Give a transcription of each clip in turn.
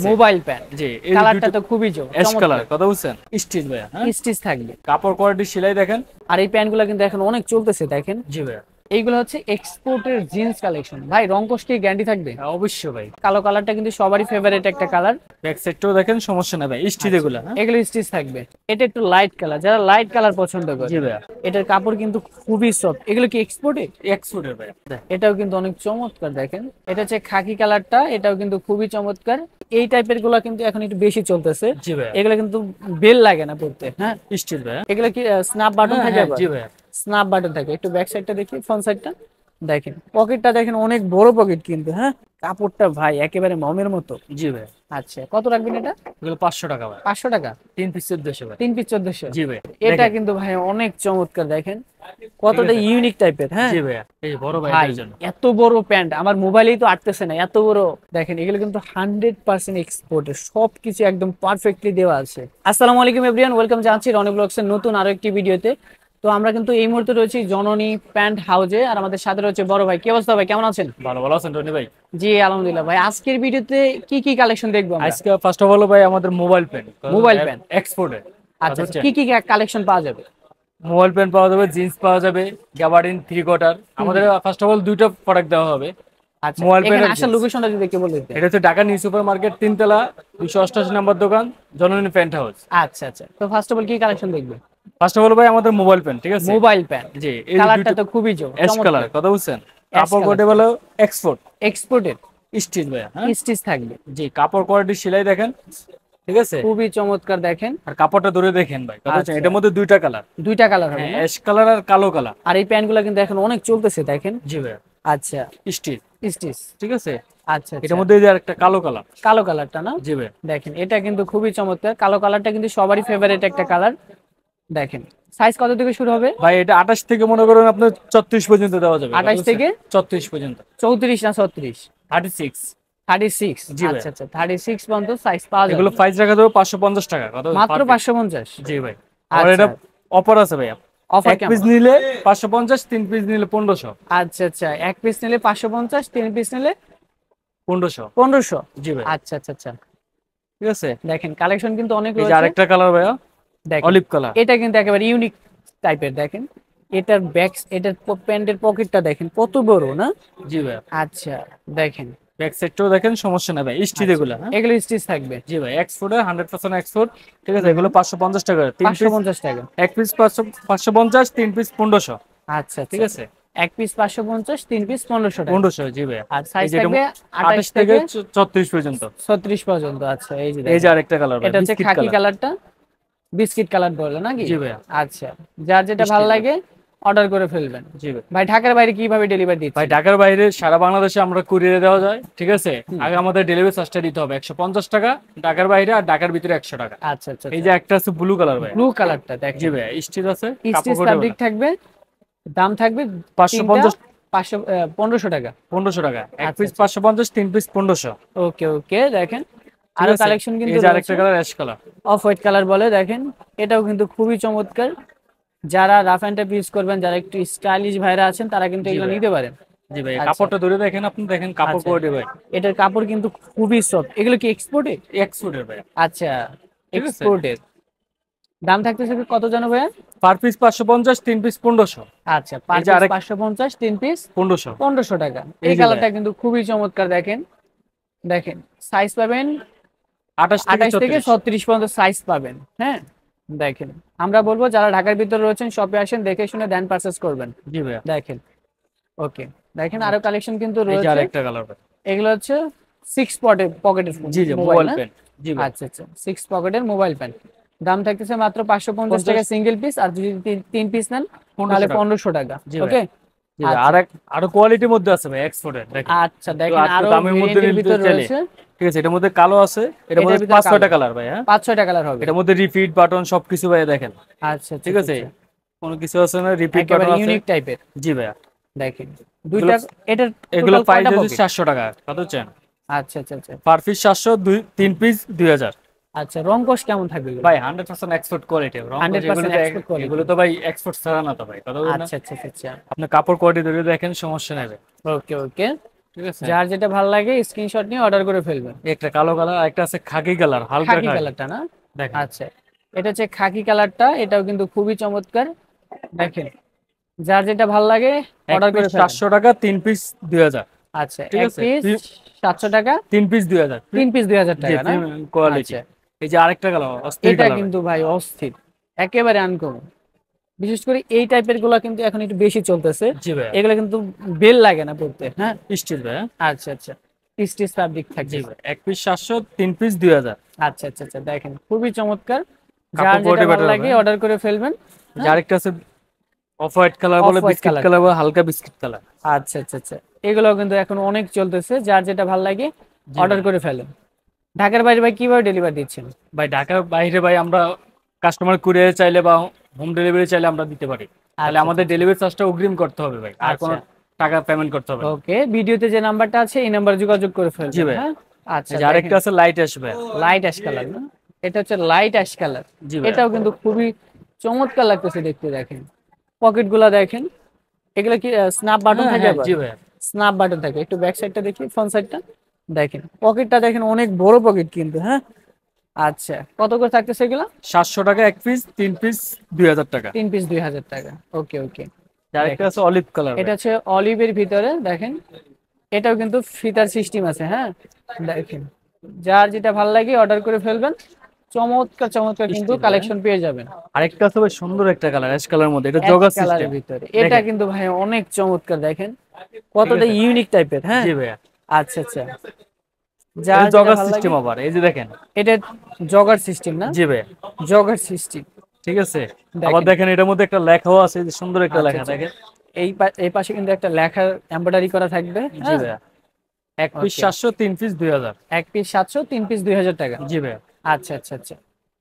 Mobile pant. জি, কালারটা তো খুবই অ্যাশ কালার, কথা বুঝছেন? স্টিচ ভাইয়া, হ্যাঁ স্টিচ থাকবে। কাপড় কোয়ালিটি সেলাই দেখেন। আর এই প্যান্টগুলো কিন্তু এখন অনেক চলতেছে দেখেন। জি ভাইয়া, এইগুলো হচ্ছে এক্সপোর্টের জিন্স কালেকশন। ভাই রং কস কি গ্যারান্টি থাকবে? অবশ্যই ভাই। কালো কালারটা কিন্তু সবারই ফেভারিট একটা কালার। ব্যাক সাইডটাও দেখেন, সমস্যা নাই ভাই, স্টিচ এগুলা। হ্যাঁ এগুলো স্টিচ থাকবে। এটা একটু লাইট কালার, যারা লাইট কালার পছন্দ করে। জি ভাইয়া, এটার কাপড় কিন্তু খুবই সফট। এগুলো কি এক্সপোর্টে? এক্সপোর্টের ভাইয়া। এটাও কিন্তু অনেক চমৎকার দেখেন। এটা হচ্ছে খাকি কালারটা, এটাও কিন্তু খুবই চমৎকার। এই টাইপের গুলা কিন্তু এখন একটু বেশি চলতেছে। জি ভাইয়া, এগুলো কিন্তু বেল লাগে না পড়তে। হ্যাঁ স্টিচ ভাইয়া। এগুলো কি স্ন্যাপ বাটন থাকে? হ্যাঁ আবার জি ভাইয়া, স্ন্যাপ বাটন থাকে। একটু ব্যাক সাইডটা দেখি, ফ্রন্ট সাইডটা দেখেন। পকেটটা দেখেন, অনেক বড় পকেট কিন্তু। হ্যাঁ কাপড়টা ভাই একেবারে মমের মতো। জি ভাইয়া। আচ্ছা কত রাখবেন এটা? এগুলো 500 টাকা ভাই। 500 টাকা? 3 পিস 1400 ভাই। 3 পিস 1400? জি ভাই, এটা কিন্তু ভাই অনেক চমৎকার দেখেন, কতটা ইউনিক টাইপের। হ্যাঁ জি ভাইয়া, এই বড় ভাই ভাইদের জন্য। এত বড় প্যান্ট আমার মোবাইলেই তো আটতেছে না, এত বড় দেখেন। এগুলো কিন্তু 100% এক্সপোর্টের, সবকিছু একদম পারফেক্টলি দেওয়া আছে। আসসালামু আলাইকুম এভরিওয়ান, ওয়েলকাম জানাচ্ছি রনি ব্লগসের নতুন আরো একটি ভিডিওতে। তো আমরা কিন্তু এই মুহূর্তে রয়েছি জননী প্যান্ট হাউজে, আর আমাদের সাথে রয়েছে বড় ভাই। কি অবস্থা ভাই, কেমন আছেন? ভালো ভালো আছেন রনি ভাই? জি আলহামদুলিল্লাহ। ভাই আজকের ভিডিওতে কি কি কালেকশন দেখবো আমরা? আজকে ফার্স্ট অফ অল ভাই আমাদের মোবাইল পেন। মোবাইল পেন এক্সপোর্টের। আচ্ছা কি কি কালেকশন পাওয়া যাবে? মোবাইল পেন পাওয়া যাবে, জিন্স পাওয়া যাবে, গ্যাবার্ডিন 3/4। আমাদের ফার্স্ট অফ অল দুইটা প্রোডাক্ট দেওয়া হবে। আচ্ছা মোবাইল পেন এখানে আসার লোকেশনটা যদি একটু বলে দিতেন। এটা হচ্ছে ঢাকা নিউ সুপার মার্কেট 3 তলা 288 নম্বর দোকান, জননী প্যান্ট হাউস। আচ্ছা আচ্ছা, তো ফার্স্ট অফ অল কি কালেকশন দেখবো? ফার্স্ট অফ অল ভাই আমাদের মোবাইল পেন, ঠিক আছে? Mobile pant. জি, এই কালারটা তো খুবই অ্যাশ কালার, কথা বুঝছেন? কাপড় color। কোয়ালিটি বলো এক্সপোর্ট, এক্সপোর্টেড স্টিচ ভাইয়া। হ্যাঁ স্টিচ থাকবে। জি, কাপড় কোয়ালিটি সেলাই দেখেন, ঠিক আছে? খুবই চমৎকার দেখেন। আর কাপড়টা ধরে দেখেন ভাই, কথা হচ্ছে আচ্ছা। এটার মধ্যে দুইটা কালার। দুইটা কালার হবে না? অ্যাশ কালার আর কালো কালার। আর এই প্যান্টগুলো কিন্তু এখন অনেক চলতেছে দেখেন। জি ভাইয়া, আচ্ছা স্টিচ, স্টিচ। ঠিক আছে? আচ্ছা এটার আচ্ছা, মধ্যে এই যে আরেকটা কালো কালার। কালো কালারটা না? জি ভাইয়া, দেখেন এটা কিন্তু খুবই চমৎকার। কালো কালারটা কিন্তু সবারই ফেভারিট একটা কালার। দেখেন সাইজ কত থেকে শুরু হবে? ভাই এটা 28 থেকে মনে করেন আপনার 34 পর্যন্ত দেওয়া যাবে। 28 থেকে 34 পর্যন্ত। 34 না 36? 36। 36? জি ভাই, আচ্ছা আচ্ছা, 36 পর্যন্ত সাইজ পাওয়া যাবে। এগুলো প্রাইস রাখা যাবে 550 টাকা, কথা মাত্র 550? জি ভাই। আর এটা অফার আছে ভাই, অফার এক কেমন? পিস নিলে 550, 3 পিস নিলে 1500। আচ্ছা আচ্ছা, এক পিস নিলে 550, 3 পিস নিলে 1500। 1500? জি ভাই, আচ্ছা আচ্ছা আচ্ছা, ঠিক আছে? দেখেন কালেকশন কিন্তু অনেক এই যে রয়েছে। আরেকটা কালার ভাইয়া, দেখেন অলিভ কালার। এটা কিন্তু একেবারে ইউনিক টাইপের দেখেন। এটার এটার প্যান্টের পকেটটা দেখেন কত বড় না? জি ভাইয়া, আচ্ছা দেখেন। ব্যাক সাইডটাও দেখেন, সমস্যা নাই ভাই, স্টিচ এগুলো। হ্যাঁ এগুলো স্টিচ থাকবে। জি ভাই, এক্সপোর্টের 100% এক্সপোর্ট, ঠিক আছে? এগুলো 550 টাকা, 3 পিস 550 টাকা। এক পিস 550, 3 পিস 1500। আচ্ছা ঠিক আচ্ছা, আছে? এক পিস 550, 3 পিস 1500 টাকা। 1500, জি ভাই। আর সাইজ এই যে থাকবে 28 28 থেকে থেকে 34 পর্যন্ত। 36 পর্যন্ত। আচ্ছা এই যে এই দেখেন, যে আরেকটা কালার ভাই, এটা হচ্ছে বিস্কিট খাকি কালার। কালারটা, বিস্কিট কালার বলে নাকি? জি ভাইয়া, আচ্ছা, যার যেটা ভালো লাগে অর্ডার করে ফেলবেন। জি ভাই। ভাই ঢাকার বাইরে কিভাবে ডেলিভারি দিচ্ছেন? ভাই ঢাকার বাইরে সারা বাংলাদেশে আমরা কুরিয়ারে দেওয়া যায়, ঠিক আছে? আগে আমাদের ডেলিভারি চার্জটা দিতে হবে 150 টাকা ঢাকার বাইরে, আর ঢাকার ভিতরে 100 টাকা। আচ্ছা আচ্ছা, এই যে একটা আছে ব্লু কালার ভাই, ব্লু কালারটা দেখেন। জি ভাই, স্টিচ আছে, স্টিচ ফ্যাব্রিক থাকবে, দাম থাকবে 550, 1500 টাকা। 1500 টাকা। এক আচ্ছা, পিস 550, 3 পিস 1500। ওকে ওকে, দেখেন আরো কালেকশন কিন্তু এই যে আরেকটা colour, ash colour. Off white colour বলে দেখেন। এটাও কিন্তু খুবই চমৎকার। যারা রাফ অ্যান্ড টাফ ইউজ করবেন, যারা একটু স্টাইলিশ ভাইরা আছেন, তারা কিন্তু এগুলো নিতে পারেন। জি ভাই, আচ্ছা। কাপড়টা ধরে দেখেন, আপনি দেখেন কাপড় আচ্ছা। কোয়ালিটি ভাই, এটার কাপড় কিন্তু খুবই সফট। এগুলো কি এক্সপোর্টে? এক্সপোর্টের ভাই। আচ্ছা ঠিক আছে? এক্সপোর্টের। দাম থাকতেছে কত জানো ভাইয়া? Per piece 550, 3 piece 1500। আচ্ছা, পার এই যে পিস আরেক 550, 3 পিস 1500। 1500 টাকা। এই এই যে কালারটা ভাই, কিন্তু খুবই চমৎকার দেখেন। দেখেন সাইজ পাবেন 28 28 থেকে 34। 36 পর্যন্ত সাইজ পাবেন। হ্যাঁ দেখেন, আমরা বলবো যারা ঢাকার ভিতরে রয়েছেন শপে আসেন, দেখে শুনে দেন পারচেজ করবেন। জি ভাই, দেখেন ওকে, দেখেন আরো কালেকশন কিন্তু এই যে রয়েছে। আরেকটা কালার ভাই, এগুলো হচ্ছে 6 পকেটের জি জি, মোবাইল মোবাইল না? পেন। জি ভাই, আচ্ছা আচ্ছা, 6 পকেটের মোবাইল প্যান। দাম থাকতেছে মাত্র 550 টাকা সিঙ্গেল পিস, আর যদি 3 পিস নেন তাহলে 1500 টাকা। জি ভাই, ওকে জি ভাই। আরো কোয়ালিটির মধ্যে আছে ভাই, এক্সপোর্টের দেখেন। আচ্ছা দেখেন আরো দামের মধ্যে ভেরিয়েন্টের নিতে ভিতর চাইলে, রয়েছে। ঠিক আছে? এটার মধ্যে কালো আছে, এটার মধ্যে 5-6টা কালার ভাই। হ্যাঁ 5-6টা কালার হবে। এটার মধ্যে রিপিট বাটন সবকিছু ভাই দেখেন। আচ্ছা আচ্ছা, ঠিক আছে? কোনো কিছু আছে না, রিপিট একেবারে বাটন আছে। ইউনিক টাইপের। জি ভাই, দেখেন দুইটা, এটার এগুলো টোটাল প্রাইস কয়টা হচ্ছে পকেট? 700 টাকা, কত চান? আচ্ছা আচ্ছা আচ্ছা পার পিস 700, 3 পিস 2000। আচ্ছা, রং কোশ কেমন থাকবে এগুলো? ভাই 100% এক্সপোর্ট কোয়ালিটি, 100% export quality। এগুলো তো ভাই এক্সপোর্ট ছাড়া না তো ভাই, কথা বলেন না? আচ্ছা আচ্ছা আচ্ছা, আপনি কাপড় কোয়ালিটি ধরে দেখেন, সমস্যা নেই ভাই। ওকে ওকে। ঠিক আছে। যার যেটা ভালো লাগে স্ক্রিনশট নিয়ে অর্ডার করে ফেলবেন। একটা কালো কালার, একটা আছে খাকি কালার, হালকা খাকি খাকি। কালারটা না? দেখেন আচ্ছা, এটা হচ্ছে খাকি কালারটা, এটাও কিন্তু খুবই চমৎকার। দেখেন, যার যেটা ভালো লাগে এক অর্ডার পিস করে ফেলেন। 700 টাকা, 3 পিস 2000। আচ্ছা, ঠিক এক আছে, পিস 700 টাকা, 3 পিস 2000। 3 পিস 2000 টাকা না? কোয়ালিটি। আচ্ছা, এই যে আরেকটা কালার, অস্থির এটা কালার। কিন্তু ভাই অস্থির, একেবারে আনকমন। বিশেষ করে এই টাইপের গুলা কিন্তু এখন একটু বেশি চলতেছে। জি ভাই, এগুলো কিন্তু বেল লাগে না পড়তে, হ্যাঁ। স্টিল ভাই। আচ্ছা আচ্ছা, স্টিচ ফ্যাব্রিক জি থাকবে। ভাই, এক পিস 700, 3 পিস 2000। আচ্ছা আচ্ছা আচ্ছা, দেখেন খুবই চমৎকার। যার কাপড় যেটা কোয়ালিটি ভালো বেটার লাগে হবে। অর্ডার করে ফেলবেন। যে হ্যাঁ, আরেকটা আছে অফ হোয়াইট কালার অফ বলে, হোয়াইট বিস্কিট কালার কালারটা। বলে, হালকা বিস্কিট কালার। আচ্ছা আচ্ছা আচ্ছা, এগুলো কিন্তু এখন অনেক চলতেছে। যার যেটা ভালো লাগে জি অর্ডার ভাই। করে ফেলেন। ঢাকার বাইরে ভাই কিভাবে ডেলিভারি দিচ্ছেন? ভাই ঢাকার বাইরে ভাই আমরা কাস্টমার কুরিয়ার চাইলে বা হোম ডেলিভারি চাইলে আমরা দিতে পারি। তাহলে আচ্ছা আমাদের আচ্ছা ডেলিভারি চার্জটা অগ্রিম করতে হবে ভাই, আর কোনো আচ্ছা, টাকা পেমেন্ট করতে হবে না। ওকে, ভিডিওতে যে নাম্বারটা আছে এই নাম্বারে যোগাযোগ করে জি ফেলবেন, ভাই। হ্যাঁ। আচ্ছা, এই যে দেখেন আরেকটা আছে লাইট আসবে। লাইট অ্যাশ কালার না? এটা হচ্ছে লাইট অ্যাশ কালার। জি ভাই। এটাও কিন্তু খুবই চমৎকার লাগতেছে দেখতে। দেখেন পকেট গুলা দেখেন, এগুলো কি স্ন্যাপ বাটন হ্যাঁ থাকে? হ্যাঁ, আবার জি ভাই। স্ন্যাপ বাটন থাকে। একটু ব্যাক সাইডটা দেখি, ফ্রন্ট সাইডটা দেখেন, পকেটটা দেখেন অনেক বড় পকেট কিন্তু, হ্যাঁ। আচ্ছা, কত করে থাকতেছে এগুলো? 700 টাকা এক পিস, 3 পিস 2000 টাকা। 3 পিস 2000 টাকা। ওকে ওকে, আরেকটা দেখেন আছে অলিভ কালার এটা ভাই। হচ্ছে অলিভের ভিতরে। দেখেন এটাও কিন্তু ফিতার সিস্টেম আছে, হ্যাঁ। দেখেন, যার যেটা ভালো লাগে অর্ডার করে ফেলবেন। চমৎকার চমৎকার কিন্তু স্টিল ভাই। কালেকশন পেয়ে যাবেন। আরেকটা আছে ভাই, সুন্দর একটা কালার, অ্যাশ কালার মধ্যে, এটা অ্যাশ জগার সিস্টেম। কালারের ভিতরে এটা দেখেন। কিন্তু ভাই অনেক চমৎকার। দেখেন ঠিক কতটা আছে। ইউনিক টাইপের, হ্যাঁ। জি ভাইয়া। আচ্ছা আচ্ছা, এটা যার যেটা জগার ভালো লাগে। সিস্টেম আবার, এই যে দেখেন। এটা জগার সিস্টেম না? জি ভাইয়া। Jogger system. ঠিক আছে। আবার দেখেন, দেখেন এটার মধ্যে একটা লেখাও আছে, এই যে সুন্দর একটা আচ্ছা লেখা, আচ্ছা, দেখেন। এই পাশে কিন্তু একটা লেখার এমব্রয়ডারি করা থাকবে, জি হ্যাঁ। ভাইয়া। এক পিস ওকে, 700, 3 পিস 2000। এক পিস 700, 3 পিস 2000 টাকা। জি ভাইয়া। আচ্ছা আচ্ছা আচ্ছা,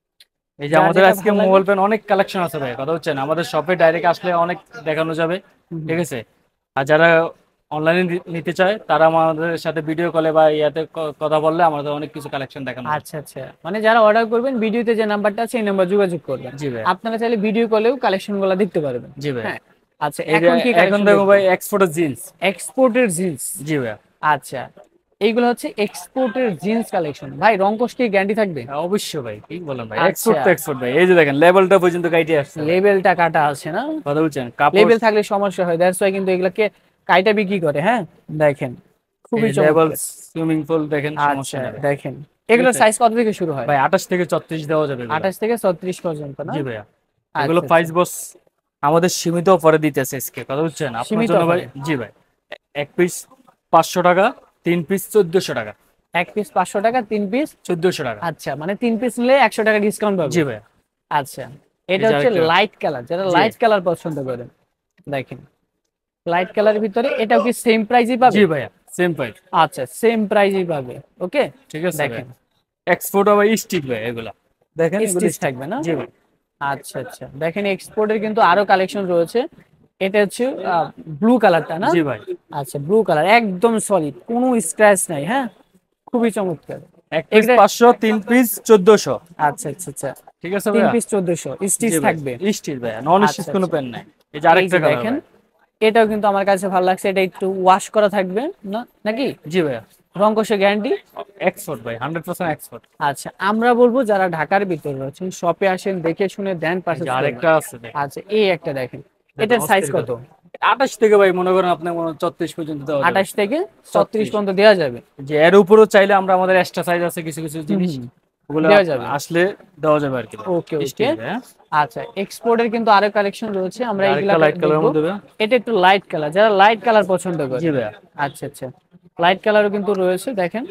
এই যে যার আমাদের যেটা আজকে ভালো লাগে। মোবাইল ফোন অনেক কালেকশন আছে ভাই, কথা হচ্ছে না, আমাদের শপে ডাইরেক্ট আসলে অনেক দেখানো যাবে। হুম, ঠিক আছে। আর যারা অনলাইনে নিতে চায় তারা আমাদের সাথে ভিডিও কলে বা ইয়াতে কথা বললে আমাদের অনেক কিছু কালেকশন দেখানো যাবে। আচ্ছা আচ্ছা, মানে যারা অর্ডার করবেন ভিডিওতে যে নাম্বারটা আছে এই নাম্বার যোগাযোগ করবেন। জি ভাই। আপনারা চাইলে ভিডিও কলেও কালেকশন গুলো দেখতে পারবেন, জি ভাই। হ্যাঁ। আচ্ছা, এই যে এখন কি এখন কালেকশন দেখো দেখবো? ভাই, এক্সপোর্টের জিন্স। এক্সপোর্টের জিন্স। জি ভাই। আচ্ছা, এইগুলো হচ্ছে এক্সপোর্টের জিন্স কালেকশন। ভাই রংকশ কি গ্যারান্টি থাকবে? অবশ্যই ভাই, কি বলেন ভাই, এক্সপোর্ট আচ্ছা, তো এক্সপোর্ট ভাই, এই যে দেখেন লেভেলটা পর্যন্ত কাইটে আসছে ভাই। লেবেলটা কাটা আছে না? কথা বলছেন, কাপড়। লেবেল থাকলে সমস্যা হয়, দ্যাটস ওয়াই কিন্তু এগুলাকে কাইটা বিক্রি করে, হ্যাঁ। দেখেন এই খুবই যে লেভেল চমৎকার। সুইমিং পুল দেখেন, সমস্যা আচ্ছা, নেই ভাই। দেখেন ঠিক এগুলোর আছে সাইজ কত থেকে শুরু হয়? ভাই, 28 থেকে 34 দেওয়া যাবে এগুলো। 28 থেকে 36 পর্যন্ত না? জি ভাইয়া। এগুলো আচ্ছা আচ্ছা, 5 বস আমাদের সীমিত অফারে দিতেছে আজকে, কথা বুঝছেন আপনার সীমিত জন্য ভাই। অফারে। জি ভাই। এক পিস 500 টাকা, 3 পিস 1400 টাকা। এক পিস 500 টাকা, 3 পিস। 1400 টাকা। আচ্ছা, মানে 3 পিস নিলে 100 টাকা ডিসকাউন্ট পাবে। জি ভাইয়া। আচ্ছা, এটা এই যে হচ্ছে আরেকটা। লাইট কালার, যারা জি। লাইট কালার পছন্দ করেন। দেখেন লাইট কালারের ভিতরে এটাও কি সেম প্রাইসই পাবে? জি ভাইয়া, সেম প্রাইস। আচ্ছা, সেম প্রাইসই পাবে, ওকে। ঠিক আছে ভাই। দেখেন এক্সপোর্ট আবার স্টিক ভাই এগুলা। দেখেন এগুলো স্টিচ স্টিক। থাকবে না? জি ভাই। আচ্ছা আচ্ছা, দেখেন এক্সপোর্টের কিন্তু আরো কালেকশন রয়েছে। এটা হচ্ছে ব্লু কালারটা না? জি ভাই। আচ্ছা, ব্লু কালার একদম সলিড, কোনো স্ক্র্যাচ নাই, হ্যাঁ। খুবই চমৎকার। এক পিস এটা 500, 3 পিস 1400। আচ্ছা আচ্ছা আচ্ছা, ঠিক আছে 3 ভাইয়া। পিস 1400 স্টিচ জি ভাই। থাকবে। স্টিল ভাইয়া, নন আচ্ছা স্টিচ কোনো আচ্ছা, পেন নাই। এই যে এই আরেকটা যে কালার দেখেন, ভাই। এটাও কিন্তু আমার কাছে ভালো লাগছে। এটা একটু ওয়াশ করা থাকবে না নাকি? জি ভাইয়া। রং কষে গ্যারান্টি। এক্সপোর্ট ভাই, 100% এক্সপোর্ট। আচ্ছা, আমরা বলবো যারা ঢাকার ভিতরে রয়েছেন শপে আসেন, দেখে শুনে দেন, এই যে পারচেজ করবেন। আরেকটা আছে দেখেন। আচ্ছা, এই একটা দেখেন, দেখেন এটার সাইজ অস্থির কত? কালার। 28 থেকে ভাই মনে করেন আপনার 34 পর্যন্ত দেওয়া যাবে। 28 থেকে 36 34। পর্যন্ত দেওয়া যাবে। যে এর উপরও চাইলে আমরা আমাদের এক্সট্রা সাইজ আছে কিছু কিছু জিনিস, হুম, ওগুলো দেওয়া যাবে। আসলে দেওয়া যাবে আর কি। ওকে ওকে, স্টিল হ্যাঁ। আচ্ছা, এক্সপোর্টের কিন্তু আরো কালেকশন রয়েছে, আমরা আরেকটা এইগুলা লাইট কালারের দেখবো। মধ্যে ভাইয়া। এটা একটু লাইট কালার, যারা লাইট কালার পছন্দ করে। জি ভাইয়া। আচ্ছা আচ্ছা, লাইট কালারও কিন্তু রয়েছে। দেখেন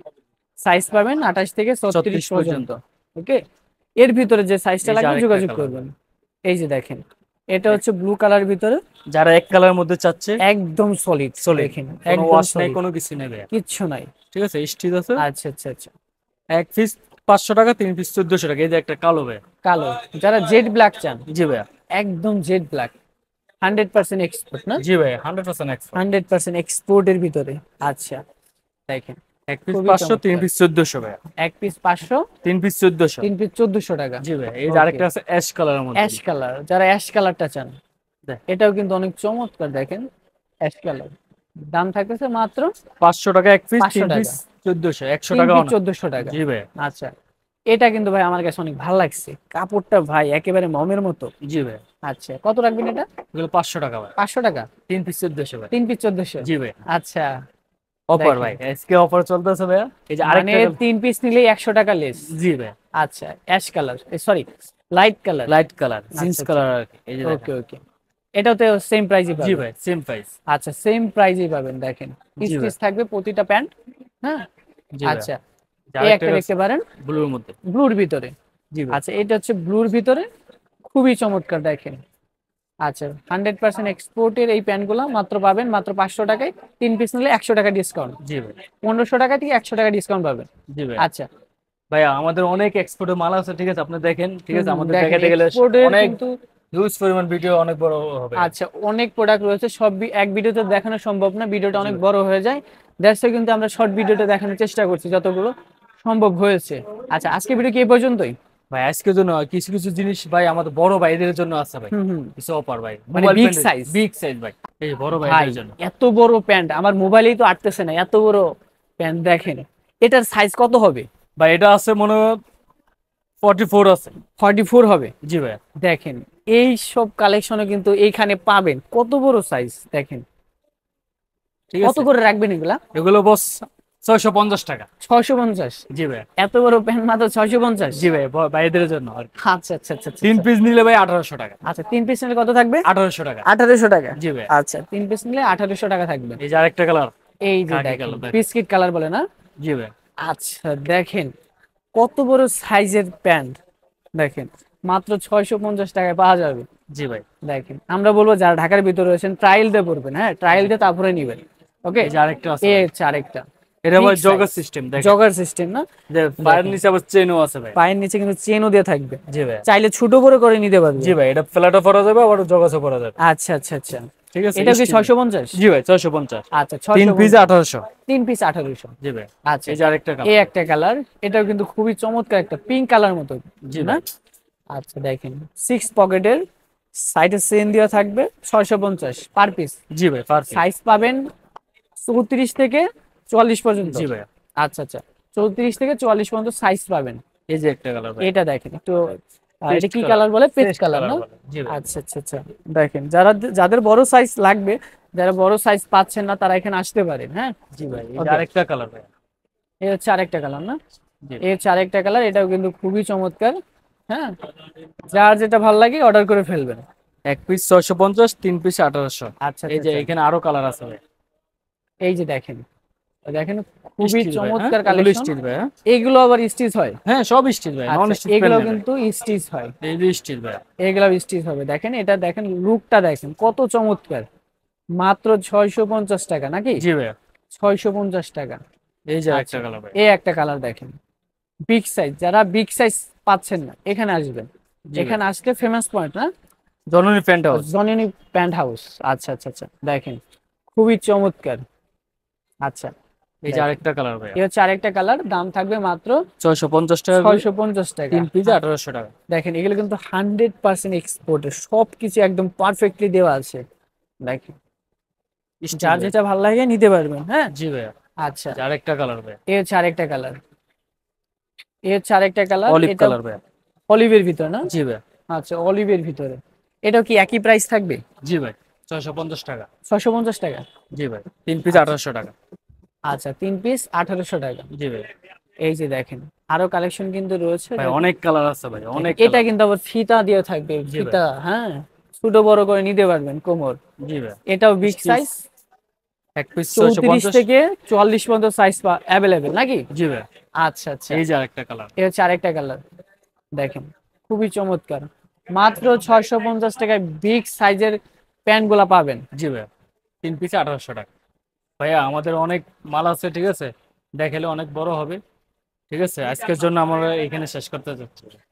সাইজ পাবেন 28 থেকে 36 36 পর্যন্ত, পর্যন্ত। ওকে। এর ভিতরে যে সাইজটা এই যে লাগবে আরেকটা যোগাযোগ কালার। করবেন। এই যে দেখেন, এটা হচ্ছে ব্লু কালার ভিতরে, যারা এক কালারের মধ্যে চাচ্ছে, একদম সলিড। সলিড, দেখেন কোনো একদম ওয়াশ নাই, সলিড, কোনো কিছু নেই ভাইয়া। কিচ্ছু নাই। ঠিক আছে, স্টিচ আছে। আচ্ছা আচ্ছা আচ্ছা, এক পিস 500 টাকা, 3 পিস 1400 টাকা। এই যে একটা কালো ভাইয়া। কালো, যারা জেড ব্ল্যাক চান, জি ভাইয়া। একদম জেড ব্ল্যাক, 100% এক্সপোর্ট না? জি ভাইয়া, 100% এক্সপোর্ট। 100% এক্সপোর্টের ভিতরে। আচ্ছা, দেখেন এক পিস খুবই 500, 3 চমৎকার। পিস 1400 ভাইয়া। এক পিস 500, 3 পিস 1400। 3 পিস 1400 টাকা। জি ভাইয়া। এই যে ওকে, আরেকটা আছে অ্যাশ কালারের মধ্যে। অ্যাশ কালার, যারা অ্যাশ কালারটা চান, দেখ। এটাও কিন্তু অনেক চমৎকার। দেখেন অ্যাশ কালার, দাম থাকতেছে মাত্র 500 টাকা এক পিস, 500 তিন পিস টাকা 1400, 100 তিন টাকা পিস না। 1400 টাকা। জি ভাই। আচ্ছা, এটা কিন্তু ভাই আমার কাছে অনেক ভালো লাগছে, কাপড়টা ভাই একেবারে মমের মতো। জি ভাই, আচ্ছা, কত রাখবেন এটা? এগুলো 500 টাকা ভাই, 500 টাকা। তিন পিস 1400 ভাই। 3 পিস 1400। জি ভাই। আচ্ছা, অফার দেখেন ভাই, আজকে অফার চলতেছে ভাইয়া। এই যে মানে আরেকটা 3 পিস নিলেই 100 টাকা লেস। জি ভাই, আচ্ছা, ash colour, sorry, light colour. Light colour, jeans আচ্ছা আচ্ছা, কালার আর কি। এই যে ওকে দেখেন। ওকে, এটাও তো সেম প্রাইসই জি পাবেন। ভাই, সেম প্রাইস। আচ্ছা, সেম প্রাইসই পাবেন, দেখেন জি ভাই। স্টিচ থাকবে প্রতিটা প্যান্ট। হ্যাঁ, জি ভাই, আচ্ছা, এই আরেকটা একটা দেখতে পারেন ব্লুর মধ্যে। ব্লুর ভিতরে। জি ভাই। আচ্ছা, এটা হচ্ছে ব্লুর ভিতরে, খুবই চমৎকার দেখেন। আচ্ছা, 100% এক্সপোর্টের এই প্যান্টগুলো মাত্র পাবেন মাত্র 500 টাকায়। 3 পিস নিলে 100 টাকা ডিসকাউন্ট, জি ভাই। 1500 টাকা থেকে 100 টাকা ডিসকাউন্ট পাবেন। জি ভাই। আচ্ছা, ভাইয়া আমাদের অনেক এক্সপোর্টের মাল আছে, ঠিক আছে, আপনি দেখেন, ঠিক আছে, আমাদের দেখেন দেখাতে গেলে এক্সপোর্টের অনেক কিন্তু। হিউজ পরিমাণ ভিডিও, অনেক বড় হবে। আচ্ছা, অনেক প্রোডাক্ট রয়েছে, সব এক ভিডিওতে দেখানো সম্ভব না, ভিডিওটা জি অনেক ভাই। বড় হয়ে যায়। দ্যাটস কিন্তু আমরা শর্ট ভিডিওতে দেখানোর চেষ্টা করছি যতগুলো সম্ভব হয়েছে। আচ্ছা, আজকে ভিডিও কি এই পর্যন্তই? ভাই আজকের জন্য কিছু কিছু জিনিস ভাই আমাদের বড় ভাইদের জন্য আছে ভাই, হুম হুম, কিছু অফার ভাই, মানে mobile big pant, size. Big size ভাই, এই বড় ভাই ভাইদের জন্য। এত বড় প্যান্ট আমার মোবাইলেই তো আটতেছে না, এত বড় প্যান্ট দেখেন, এটার সাইজ কত হবে? ভাই এটা আছে মনে হয় 44 আছে। 44 হবে। জি ভাই। দেখেন এই সব কালেকশনে কিন্তু এইখানে পাবেন, কত বড় সাইজ দেখেন। ঠিক কত আছে, করে রাখবেন এগুলা? এগুলো বস 650 টাকা। 650? জি ভাই। এত বড় প্যান্ট মাত্র 650? জি ভাই, ভাইদের জন্য আর কি। আচ্ছা আচ্ছা আচ্ছা তিন আচ্ছা। পিস নিলে ভাই 1800 টাকা। আচ্ছা, 3 পিস নিলে কত থাকবে? 1800 টাকা। 1800 টাকা। জি ভাই। আচ্ছা, 3 পিস নিলে 1800 টাকা থাকবে। এই যে আরেকটা কালার, এই যে খাকি দেখেন কালার দেখেন। বিস্কিট কালার বলে না? জি ভাই। আচ্ছা, দেখেন কত বড় সাইজের প্যান্ট, দেখেন মাত্র 650 টাকায় পাওয়া যাবে। জি ভাই। দেখেন, আমরা বলবো যারা ঢাকার ভিতরে রয়েছেন ট্রায়াল দিয়ে পড়বেন, হ্যাঁ ট্রায়াল দিয়ে তারপরে নিবেন। ওকে, এই যে আরেকটা আছে এই ভাই, হচ্ছে আরেকটা এটা ভাই বিগ জগার সাইজ, সিস্টেম দেখেন, জগার সিস্টেম না? যে পায়ের দেখেন, নিচে আবার চেনও আছে ভাই। পায়ের নিচে কিন্তু চেনও দিয়ে থাকবে, জি ভাই। চাইলে ছোট বড় করে নিতে পারবে। জি ভাই, এটা ফ্ল্যাটও পরা যাবে আবার জগাসও পরা যাবে। আচ্ছা আচ্ছা আচ্ছা, ঠিক আছে, এটা কি স্টিল। 650? জি ভাই 650। আচ্ছা, তিন পিস 650। 1800। 3 পিস 1800। জি ভাই। আচ্ছা, এই যে আরেকটা এই কালার। একটা কালার, এটাও কিন্তু খুবই চমৎকার, একটা পিঙ্ক কালার মতো জি না? ভাই। আচ্ছা, দেখেন 6 পকেটের, সাইডে চেন দেওয়া থাকবে, 650 পার পিস। জি ভাই, পারফেক্ট। সাইজ পাবেন 34 থেকে 44 পর্যন্ত। জি ভাই। আচ্ছা আচ্ছা, 34 থেকে 44 পর্যন্ত সাইজ পাবেন। এই যে একটা কালার ভাই, এটা দেখেন একটু, এটা পেস্ট কি কালার, কালার বলে? পেস্ট পেস্ট কালার কালার না? বলে। জি ভাই। আচ্ছা আচ্ছা আচ্ছা, দেখেন যাদের বড় সাইজ লাগবে, যারা বড় সাইজ পাচ্ছেন না তারা এখানে আসতে পারেন। হ্যাঁ, জি ভাই, এই যে ওকে, আরেকটা কালার ভাই। এই হচ্ছে আরেকটা কালার না? জি এই হচ্ছে আরেকটা কালার, এটাও কিন্তু খুবই চমৎকার। হ্যাঁ, যার যেটা ভালো লাগে অর্ডার করে ফেলবেন। এক পিস 650, তিন পিস 1800। আচ্ছা এই আচ্ছা যে আচ্ছা, এখানে আরো কালার আছে ভাই। এই যে দেখেন, দেখেন খুবই স্টিল ভাই, হ্যাঁ চমৎকার এগুলো কালেকশন। স্টিল ভাই। হ্যাঁ এগুলো আবার স্টিচ হয়? হ্যাঁ, সব স্টিল ভাই, নন আচ্ছা, স্টিল এগুলো প্যান্ট ভাই। কিন্তু স্টিচ হয়, এই যে স্টিল ভাই। এগুলো স্টিচ হবে। দেখেন এটা, দেখেন লুকটা দেখেন কত চমৎকার, মাত্র 650 টাকা নাকি? জি ভাই। 650 টাকা। এই যে আচ্ছা, আরেকটা কালার ভাই। এই একটা কালার দেখেন বিগ সাইজ, যারা বিগ সাইজ পাচ্ছেন না এখানে আসবেন। জি ভাই, এখানে আসলে ফেমাস পয়েন্ট না, Janani pant house. Janani pant house. আচ্ছা আচ্ছা আচ্ছা, দেখেন খুবই চমৎকার। আচ্ছা, এই যে দেখেন আরেকটা কালার ভাই, এই হচ্ছে আরেকটা কালার, দাম থাকবে মাত্র 650 টাকা করে, 650 টাকা। তিন পিস 1800 টাকা। দেখেন এগুলো কিন্তু 100% এক্সপোর্টের, সবকিছু একদম পারফেক্টলি দেওয়া আছে। দেখেন স্টিল যার ভাই। যেটা ভালো লাগে নিতে পারবেন। হ্যাঁ, জি ভাই। আচ্ছা, এই যে আরেকটা কালার ভাই, এই হচ্ছে আরেকটা কালার, এই হচ্ছে আরেকটা কালার, অলিভ এটা কালার ভাই। অলিভের ভিতর না? জি ভাই। আচ্ছা, অলিভের ভিতরে, এটাও কি একই প্রাইস থাকবে? জি ভাই, 650 টাকা। 650 টাকা। জি ভাই, তিন পিস আচ্ছা 1800 টাকা। আচ্ছা, 3 পিস 1800 টাকা। জি ভাই। এই যে দেখেন আরো কালেকশন কিন্তু রয়েছে, ভাই দেখেন। অনেক কালার আছে ভাই, অনেক এটা কালার। কিন্তু আবার ফিতা দিয়ে থাকবে, জি ভাই। ফিতা, হ্যাঁ ছোট বড় করে নিতে পারবেন কোমর। জি ভাই। এটাও বিগ স্টিচ, সাইজ, এক পিস 34 650। থেকে 44 পর্যন্ত সাইজ অ্যাভেলেবেল নাকি? জি ভাই। আচ্ছা আচ্ছা, এই যে আরেকটা কালার। এ হচ্ছে আরেকটা কালার, দেখেন খুবই চমৎকার, মাত্র 650 টাকায় বিগ সাইজের প্যান্ট গুলা পাবেন। জি ভাই, তিন পিস 1800 টাকা। ভাইয়া আমাদের অনেক মাল আছে, ঠিক আছে, দেখালে অনেক বড় হবে। ঠিক আছে, আজকের জন্য আমরা এখানে শেষ করতে যাচ্ছি।